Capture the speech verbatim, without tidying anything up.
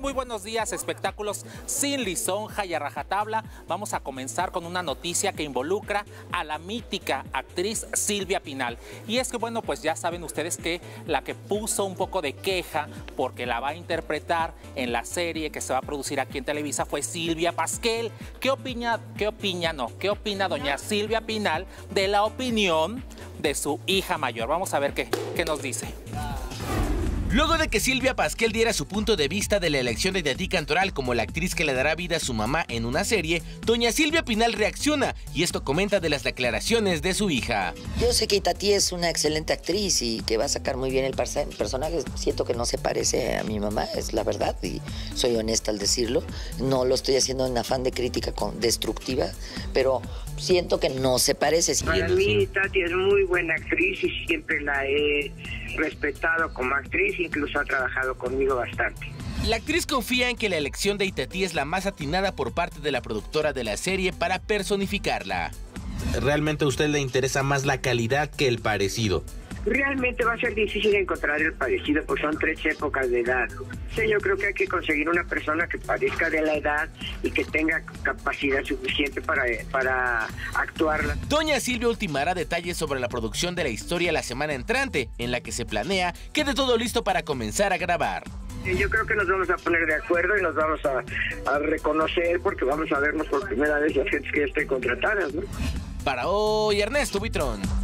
Muy buenos días, espectáculos sin lisonja y a rajatabla. Vamos a comenzar con una noticia que involucra a la mítica actriz Silvia Pinal. Y es que, bueno, pues ya saben ustedes que la que puso un poco de queja porque la va a interpretar en la serie que se va a producir aquí en Televisa fue Silvia Pasquel. ¿Qué opina, qué opina, no, qué opina doña Silvia Pinal de la opinión de su hija mayor? Vamos a ver qué, qué nos dice. Luego de que Silvia Pasquel diera su punto de vista de la elección de Itatí Cantoral como la actriz que le dará vida a su mamá en una serie, doña Silvia Pinal reacciona y esto comenta de las declaraciones de su hija. Yo sé que Itatí es una excelente actriz y que va a sacar muy bien el personaje. Siento que no se parece a mi mamá, es la verdad, y soy honesta al decirlo. No lo estoy haciendo en afán de crítica destructiva, pero siento que no se parece. Para mí Itatí es muy buena actriz y siempre la he respetado como actriz, incluso ha trabajado conmigo bastante. La actriz confía en que la elección de Itatí es la más atinada por parte de la productora de la serie para personificarla. ¿Realmente a usted le interesa más la calidad que el parecido? Realmente va a ser difícil encontrar el parecido, porque son tres épocas de edad. Sí, yo creo que hay que conseguir una persona que parezca de la edad y que tenga capacidad suficiente para, para actuarla. Doña Silvia ultimará detalles sobre la producción de la historia la semana entrante, en la que se planea quede todo listo para comenzar a grabar. Yo creo que nos vamos a poner de acuerdo y nos vamos a, a reconocer, porque vamos a vernos por primera vez las gentes que ya estén contratadas, ¿no? Para hoy, Ernesto Buitrón.